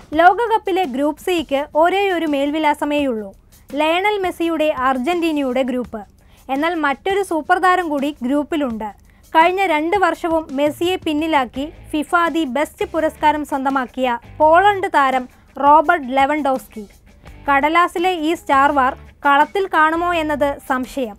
ലോകകപ്പിലെ ഗ്രൂപ്പ് സിക്ക് ഒരേയൊരു മേൽവിലാസമേയുള്ളൂ, ലയണൽ മെസ്സിയുടെ അർജന്റീനയുടെ ഗ്രൂപ്പ്. എന്നാൽ മറ്റൊരു സൂപ്പർ താരം കൂടി ഗ്രൂപ്പിലുണ്ട്. കഴിഞ്ഞ 2 വർഷവും മെസ്സിയെ പിന്നിലാക്കി ഫിഫ ദി ബെസ്റ്റ് പുരസ്കാരം സ്വന്തമാക്കിയ പോളണ്ട് താരം റോബർട്ട് ലെവൻഡോവ്സ്കി. കടലാസിലെ ഈ സ്റ്റാർ വാർ കളത്തിൽ കാണുമോ എന്നത് സംശയം.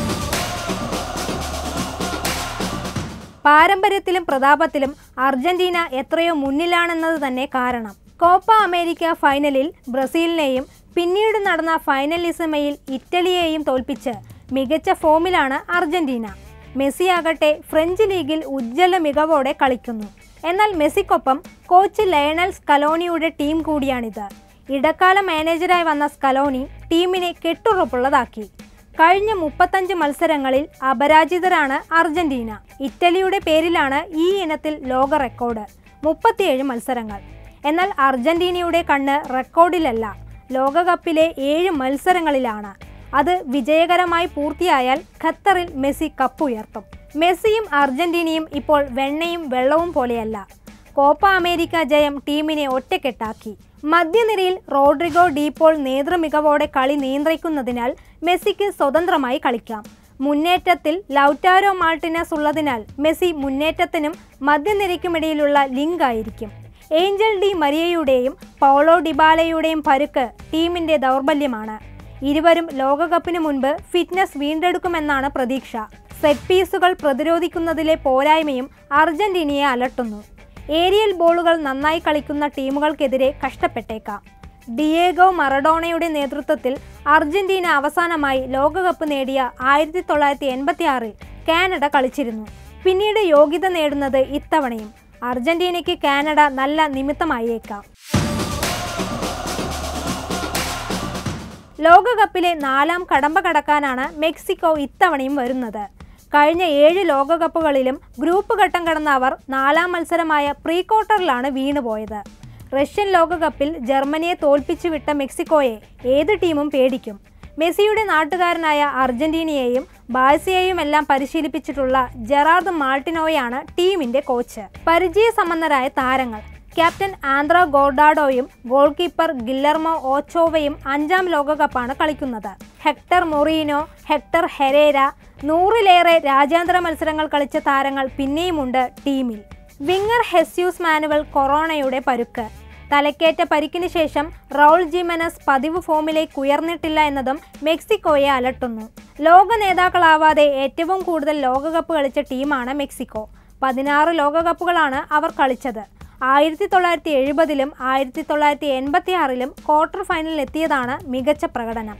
പാരമ്പര്യത്തിലും പ്രതാപത്തിലും അർജന്റീന എത്രയോ മുന്നിലാണെന്നത് തന്നെ കാരണം. കോപ്പ അമേരിക്ക ഫൈനലിൽ ബ്രസീലിനെയും പിന്നീട് നടന്ന ഫൈനലിസമയിൽ ഇറ്റലിയെയും തോൽപ്പിച്ച് മികച്ച ഫോമിലാണ് അർജന്റീന. മെസ്സിയാകട്ടെ ഫ്രഞ്ച് ലീഗിൽ ഉജ്ജ്വല മികവോടെ കളിക്കുന്നു. എന്നാൽ മെസ്സിക്കൊപ്പം കോച്ച് ലയണൽ സ്കലോണിയുടെ ടീം കൂടിയാണിത്. ഇടക്കാല മാനേജരായി വന്ന സ്കലോണി ടീമിനെ കെട്ടുറപ്പുള്ളതാക്കി. കഴിഞ്ഞ 35 മത്സരങ്ങളിൽ അപരാജിതരാണ് അർജന്റീന. ഇറ്റലിയുടെ പേരിലാണ് ഈ ഇനത്തിൽ ലോക റെക്കോർഡ്, 37 മത്സരങ്ങൾ. എന്നാൽ അർജന്റീനയുടെ കണ്ണ് റെക്കോർഡിലല്ല, ലോകകപ്പിലെ 7 മത്സരങ്ങളിലാണ്. അത് വിജയകരമായി പൂർത്തിയായാൽ ഖത്തറിൽ മെസ്സി കപ്പുയർത്തും. മെസ്സിയും അർജന്റീനയും ഇപ്പോൾ വെണ്ണയും വെള്ളവും പോലെയല്ല. കോപ്പ അമേരിക്ക ജയം ടീമിനെ ഒറ്റക്കെട്ടാക്കി. മധ്യനിരയിൽ റോഡ്രിഗോ ഡീപോൾ നേതൃമികവോടെ കളി നിയന്ത്രിക്കുന്നതിനാൽ മെസ്സിക്ക് സ്വതന്ത്രമായി കളിക്കാം. മുന്നേറ്റത്തിൽ ലൗറ്റാരോ മാർട്ടിനസ് ഉള്ളതിനാൽ മെസ്സി മുന്നേറ്റത്തിനും മധ്യനിരയ്ക്കുമിടയിലുള്ള ലിങ്ക് ആയിരിക്കും. ഏഞ്ചൽ ഡി മരിയയുടെയും പൗളോ ഡിബാലയുടെയും പരുക്ക് ടീമിന്റെ ദൗർബല്യമാണ്. ഇരുവരും ലോകകപ്പിന് മുൻപ് ഫിറ്റ്നസ് വീണ്ടെടുക്കുമെന്നാണ് പ്രതീക്ഷ. സെറ്റ് പീസുകൾ പ്രതിരോധിക്കുന്നതിലെ പോരായ്മയും അർജന്റീനയെ അലട്ടുന്നു. ഏരിയൽ ബോളുകൾ നന്നായി കളിക്കുന്ന ടീമുകൾക്കെതിരെ കഷ്ടപ്പെട്ടേക്കാം. ഡിയേഗോ മറഡോണയുടെ നേതൃത്വത്തിൽ അർജന്റീന അവസാനമായി ലോകകപ്പ് നേടിയ 1986-ൽ കാനഡ കളിച്ചിരുന്നു. പിന്നീട് യോഗ്യത നേടുന്നത് ഇത്തവണയും. അർജന്റീനയ്ക്ക് കാനഡ നല്ല നിമിത്തമായേക്കാം. ലോകകപ്പിലെ 4ാം കടമ്പ കടക്കാനാണ് മെക്സിക്കോ ഇത്തവണയും വരുന്നത്. കഴിഞ്ഞ 7 ലോകകപ്പുകളിലും ഗ്രൂപ്പ് ഘട്ടം കടന്ന അവർ 4ാം മത്സരമായ പ്രീ ക്വാർട്ടറിലാണ് വീണുപോയത്. റഷ്യൻ ലോകകപ്പിൽ ജർമ്മനിയെ തോൽപ്പിച്ചു വിട്ട മെക്സിക്കോയെ ഏത് ടീമും പേടിക്കും. മെസ്സിയുടെ നാട്ടുകാരനായ അർജന്റീനയെയും ബാഴ്സയെയും എല്ലാം പരിശീലിപ്പിച്ചിട്ടുള്ള ജെറാർഡ് മാർട്ടിനോയാണ് ടീമിന്റെ കോച്ച്. പരിചയസമ്പന്നരായ താരങ്ങൾ. ക്യാപ്റ്റൻ ആന്ത്രോ ഗോർഡാഡോയും ഗോൾ കീപ്പർ ഗില്ലർമോ ഓച്ചോവയും 5ാം ലോകകപ്പാണ് കളിക്കുന്നത്. ഹെക്ടർ മൊറീനോ, ഹെക്ടർ ഹെരേര, 100ലേറെ രാജ്യാന്തര മത്സരങ്ങൾ കളിച്ച താരങ്ങൾ പിന്നെയുമുണ്ട് ടീമിൽ. വിങ്ങർ ഹെസ്യൂസ് മാനുവൽ കൊറോണയുടെ പരുക്ക്. തലക്കേറ്റ പരിക്കിന് ശേഷം റൗൾ ജിമെനസ് പതിവ് ഫോമിലേക്ക് ഉയർന്നിട്ടില്ല എന്നതും മെക്സിക്കോയെ അലട്ടുന്നു. ലോക നേതാക്കളാവാതെ ഏറ്റവും കൂടുതൽ ലോകകപ്പ് കളിച്ച ടീമാണ് മെക്സിക്കോ. 16 ലോകകപ്പുകളാണ് അവർ കളിച്ചത്. 1970-ലും 1986-ലും ക്വാർട്ടർ ഫൈനലിൽ എത്തിയതാണ് മികച്ച പ്രകടനം.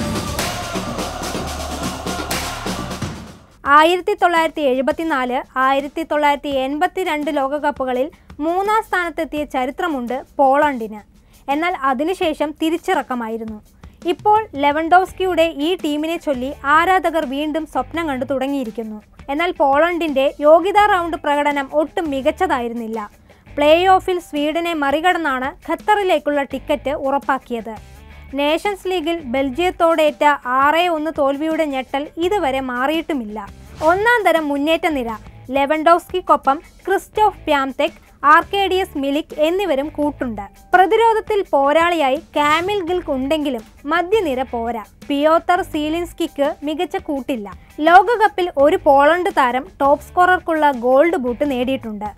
1974, 1982 ലോകകപ്പുകളിൽ 3ാം സ്ഥാനത്തെത്തിയ ചരിത്രമുണ്ട് പോളണ്ടിന്. എന്നാൽ അതിനുശേഷം തിരിച്ചിറക്കമായിരുന്നു. ഇപ്പോൾ ലെവൻഡോവ്സ്കിയുടെ ഈ ടീമിനെ ചൊല്ലി ആരാധകർ വീണ്ടും സ്വപ്നം കണ്ടു തുടങ്ങിയിരിക്കുന്നു. എന്നാൽ പോളണ്ടിന്റെ യോഗ്യതാ റൗണ്ട് പ്രകടനം ഒട്ടും മികച്ചതായിരുന്നില്ല. പ്ലേ ഓഫിൽ സ്വീഡനെ മറികടന്നാണ് ഖത്തറിലേക്കുള്ള ടിക്കറ്റ് ഉറപ്പാക്കിയത്. നേഷൻസ് ലീഗിൽ ബെൽജിയത്തോടേറ്റ 6-1 തോൽവിയുടെ ഞെട്ടൽ ഇതുവരെ മാറിയിട്ടുമില്ല. 1ാം തരം മുന്നേറ്റ നിര. ലെവൻഡോവ്സ്കിക്കൊപ്പം ക്രിസ്റ്റോഫ് പ്യാംതെക്, ആർക്കേഡിയസ് മിലിക് എന്നിവരും കൂട്ടുണ്ട്. പ്രതിരോധത്തിൽ പോരാളിയായി കാമിൽ ഗിൽക്ക് ഉണ്ടെങ്കിലും മധ്യനിര പോരാ. പിയോത്തർ സീലിൻസ്കിക്ക് മികച്ച കൂട്ടില്ല. ലോകകപ്പിൽ ഒരു പോളണ്ട് താരം ടോപ്പ് സ്കോറർക്കുള്ള ഗോൾഡ് ബൂട്ട് നേടിയിട്ടുണ്ട്.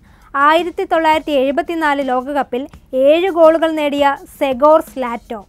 1974 ലോകകപ്പിൽ 7 ഗോളുകൾ നേടിയ സെഗോർ സ്ലാറ്റോ.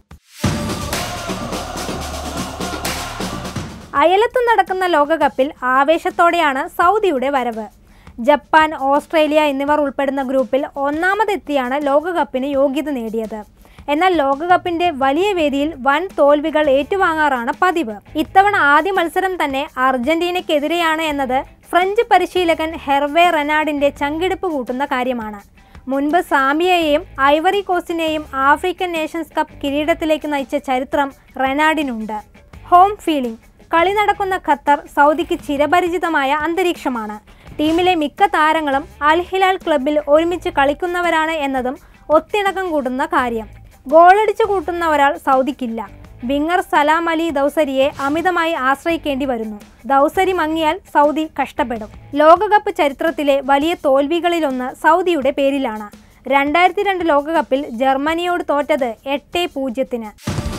അയലത്ത് നടക്കുന്ന ലോകകപ്പിൽ ആവേശത്തോടെയാണ് സൗദിയുടെ വരവ്. ജപ്പാൻ, ഓസ്ട്രേലിയ എന്നിവർ ഉൾപ്പെടുന്ന ഗ്രൂപ്പിൽ 1ാമതെത്തിയാണ് ലോകകപ്പിന് യോഗ്യത നേടിയത്. എന്നാൽ ലോകകപ്പിന്റെ വലിയ വേദിയിൽ വൻ തോൽവികൾ ഏറ്റുവാങ്ങാറാണ് പതിവ്. ഇത്തവണ ആദ്യ മത്സരം തന്നെ അർജന്റീനയ്ക്കെതിരെയാണ് എന്നത് ഫ്രഞ്ച് പരിശീലകൻ ഹെർവേ റെനാഡിന്റെ ചങ്കിടിപ്പ് കൂട്ടുന്ന കാര്യമാണ്. മുൻപ് സാംബിയയെയും ഐവറി കോസ്റ്റിനെയും ആഫ്രിക്കൻ നേഷൻസ് കപ്പ് കിരീടത്തിലേക്ക് നയിച്ച ചരിത്രം റെനാഡിനുണ്ട്. Home feeling. കളി നടക്കുന്ന ഖത്തർ സൗദിക്ക് ചിരപരിചിതമായ അന്തരീക്ഷമാണ്. ടീമിലെ മിക്ക താരങ്ങളും അൽ ഹിലാൽ ക്ലബിൽ ഒരുമിച്ച് കളിക്കുന്നവരാണ് എന്നതും ഒത്തിണക്കം കൂട്ടുന്ന കാര്യം. ഗോളടിച്ചു കൂട്ടുന്ന ഒരാൾ സൗദിക്കില്ല. വിങ്ങർ സലാം അലി ദൗസരിയെ അമിതമായി ആശ്രയിക്കേണ്ടി വരുന്നു. ദൗസരി മങ്ങിയാൽ സൗദി കഷ്ടപ്പെടും. ലോകകപ്പ് ചരിത്രത്തിലെ വലിയ തോൽവികളിലൊന്ന് സൗദിയുടെ പേരിലാണ്. 2002 ലോകകപ്പിൽ ജർമ്മനിയോട് തോറ്റത് 8-0.